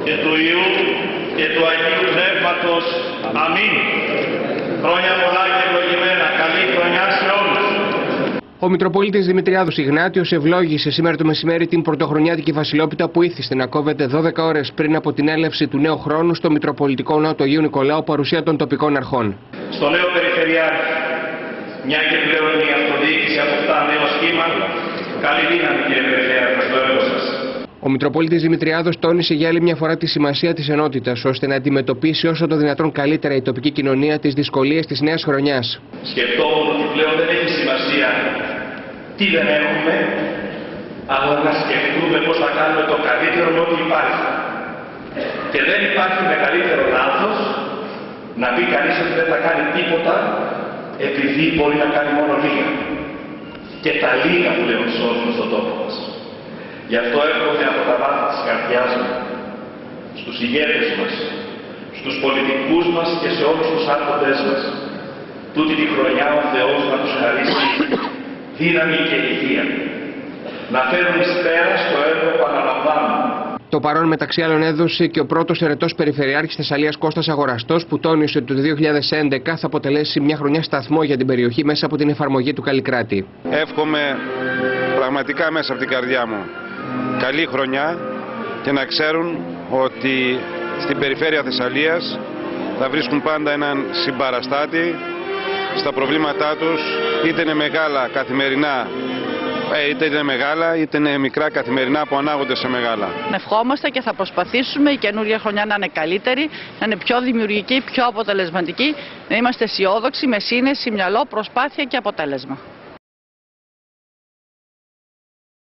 και του Υιού και του Αγίου Πνεύματος. Αμήν. Χρόνια πολλά και ευλογημένα. Καλή χρονιά σε όλους. Ο Μητροπολίτης Δημητριάδος Ιγνάτιος ευλόγησε σήμερα το μεσημέρι την πρωτοχρονιάτικη βασιλόπιτα που ήθιστε να κόβεται 12 ώρες πριν από την έλευση του νέου χρόνου στο Μητροπολιτικό Ναό του Αγίου Νικολάου, παρουσία των τοπικών αρχών. Στο νέο Περιφερειάρχη, μια και πλέον η αυτοδιοίκηση αποκτά νέο σχήμα, καλή δύναμη κύριε Περιφερειάρχη στο έργο σας. Ο Μητροπολίτης Δημητριάδος τόνισε για άλλη μια φορά τη σημασία της ενότητας, ώστε να αντιμετωπίσει όσο το δυνατόν καλύτερα η τοπική κοινωνία τις δυσκολίες της νέας χρονιάς. Σκεφτόμουν ότι πλέον δεν έχει σημασία τι δεν έχουμε, αλλά να σκεφτούμε πώς θα κάνουμε το καλύτερο με ό,τι υπάρχει. Και δεν υπάρχει μεγαλύτερο λάθος να πει κανείς ότι δεν θα κάνει τίποτα επειδή μπορεί να κάνει μόνο λίγα. Και τα λίγα πλέον σώζουν στον τόπο μας. Γι' αυτό εύχομαι από τα βάθη της καρδιάς μου στους ηγέτες μας, στους πολιτικούς μας και σε όλους τους άρχοντες μας, τούτη τη χρονιά ο Θεός να τους χαρίσει δύναμη και υγεία, να φέρουν εις πέρα στο έργο που αναλαμβάνουν. Το παρόν μεταξύ άλλων έδωσε και ο πρώτος ερετός Περιφερειάρχης Θεσσαλίας Κώστας Αγοραστός, που τόνισε ότι το 2011 θα αποτελέσει μια χρονιά σταθμό για την περιοχή μέσα από την εφαρμογή του Καλλικράτη. Εύχομαι πραγματικά μέσα από την καρδιά μου καλή χρονιά και να ξέρουν ότι στην περιφέρεια Θεσσαλίας θα βρίσκουν πάντα έναν συμπαραστάτη στα προβλήματά τους, είτε είναι μεγάλα καθημερινά, είτε είναι μεγάλα, είτε είναι μικρά καθημερινά που ανάγονται σε μεγάλα. Ευχόμαστε και θα προσπαθήσουμε η καινούργια χρονιά να είναι καλύτερη, να είναι πιο δημιουργική, πιο αποτελεσματική, να είμαστε αισιόδοξοι, με σύνεση, μυαλό, προσπάθεια και αποτέλεσμα.